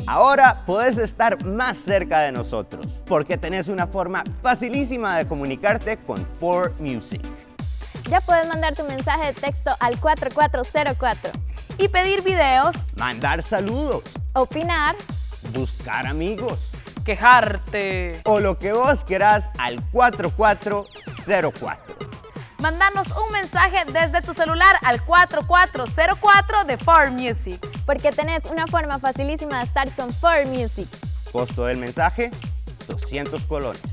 Ahora puedes estar más cerca de nosotros porque tenés una forma facilísima de comunicarte con 4Music. Ya puedes mandar tu mensaje de texto al 4404 y pedir videos, Mandar saludos, opinar, buscar amigos quejarte, o lo que vos querás al 4404. mandarnos un mensaje desde tu celular al 4404 de 4Music. porque tenés una forma facilísima de estar con 4Music. Costo del mensaje, 200 colones.